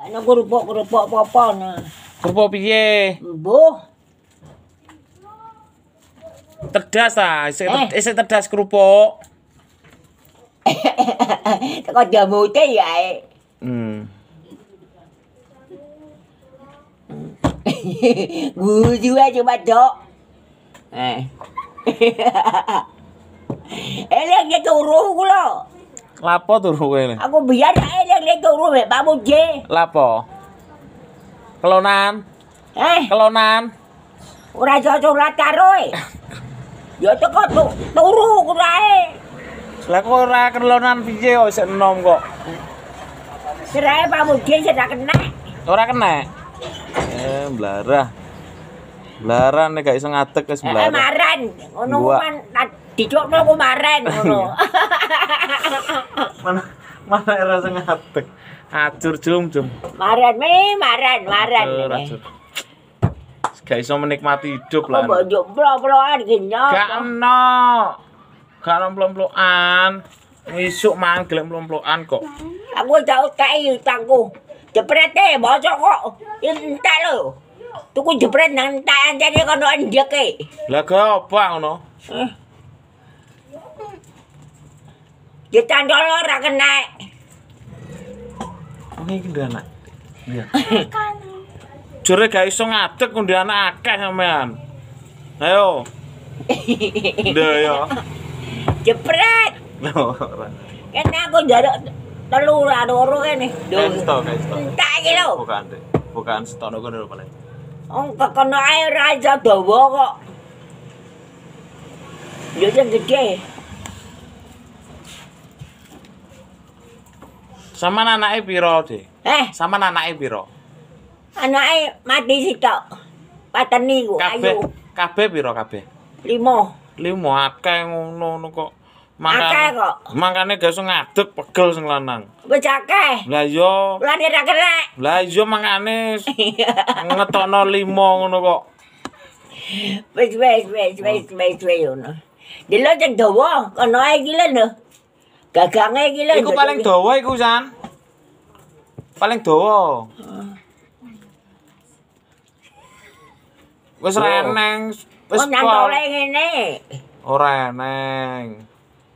Ana kerupuk apa nah. Kerupuk piye? Mbuh. Tedas ta, isih tedas kerupuk. Teko jamute ya. Guju aja coba, Dok. Eleng ya turu kula. Lapo turu kowe? Aku biar eleng ya turu mek Pak Muje. Lapo? Kelonan? Kelonan? Ora cocok rataroe. Ya teko turu kurae. Lah kok ora kelonan piye kok isih enom kok. Serae Pak Muje sudah kena. Ora kena. Blarah. Blarah nek gak iso ngadeg wis blarah. Maran. Ngono kan dicokno ku maran ngono. Mana ora iso ngadeg. Acur jum. Maran. Gak iso menikmati hidup lah. Kok mbok plok-plokan genyo. Gak ono. Gak ono plok-plokan. Isuk mangan gelem plok-plokan kok. Aku tau kei utangku. Jeprete bocok kok. Entek lho. Tuku jepret nang entek anjane kono ndeke. Lah gak apa ngono? Ditandol ora kena. Iki ndek anak. Iya. Jure gak iso ngadeg ndek anak akeh sampean. Ayo. Ndak ya. Jepret. Lho ora. Kene aku njaluk telu ra loro kene. Stok. Entek iki lho. Bukan stokno kono paling. Wong kekono ae ora iso dawa kok. Yo sing gede. Sama anake piro, Dik? Sama anake piro? Anake mati sitok. Pateni ku ayu. Kabeh piro kabeh? 5. 5 akeh ngono kok. Akeh kok. Makane gak iso ngadeg pegel sing lanang. Wis akeh. Lah iya. Lah ora kena. Lah iya makane ngetokno 5 ngono kok. Wis ngono. Dilo sing dawa kono ae iki lho. Gagange iki lho. Iku paling dawa iku, San. Paling dawa. Wis reneng, wis nantole ngene. Ora eneng.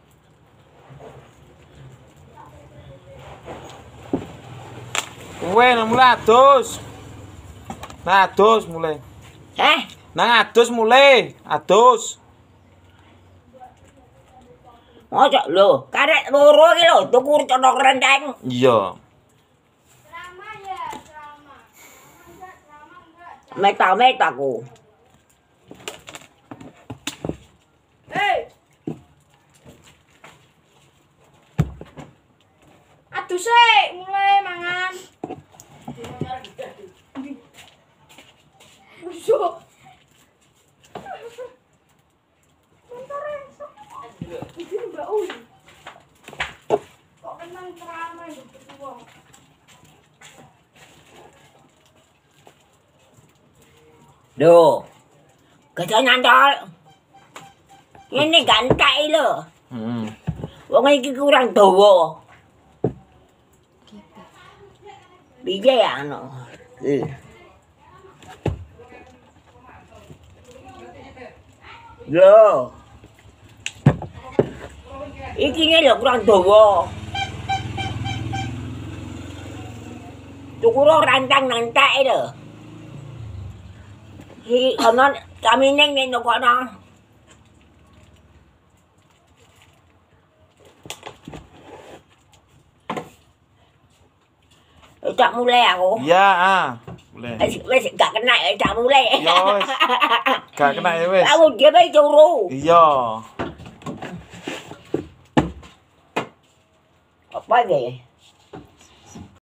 Kowe mulai adus. Nah, adus mulai. Nang adus mulai, adus. Mosok lho, karek loro iki lho, tuku cono renteng. Iya. Meta aku. Aduh sih, mulai mangan. Busuk. Kok kenang ceramah berdua. Duh. Gajah nyantol. Ini gantai lho. Wong iki kurang dawa. Piye ya ano? Lho. Iki lho kurang dawa. Tuku rantang nang entek lho. Iki ana kami ning kono. Tak mulai aku. Iya, mulai. Wis gak kena tak mulai. Ya wis. Gak kena ya wis. Aku dhewe turu. Iya. Apa iki?